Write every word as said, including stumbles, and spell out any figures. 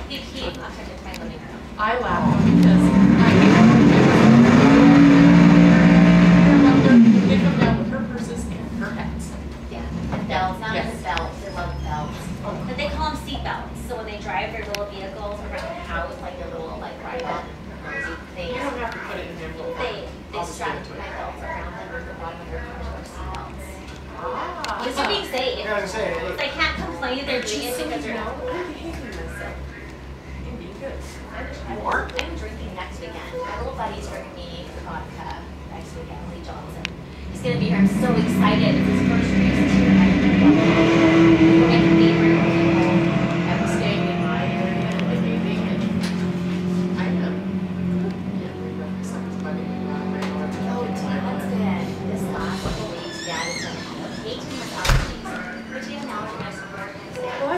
He came up to my living room. I laughed because I they come down with her purses and her hats. Yeah, and belts, not Yes. even belts, they love belts. Oh. But they call them seat belts, so when they drive their little vehicles around the house, like their little like ride up things, You don't have to put it in their little they, they I'll just strap give it to my you. belts around them at the bottom of their cars for seat belts. Ah. Just for being safe. Yeah, I was gonna say, So I can't complain they're doing it because they're not. I'm behaving myself. I'm being good. I'm, are? I'm drinking next weekend. My little buddy's drinking me vodka next weekend, Lee Johnson. He's gonna be here. I'm so excited. It's his first race this year.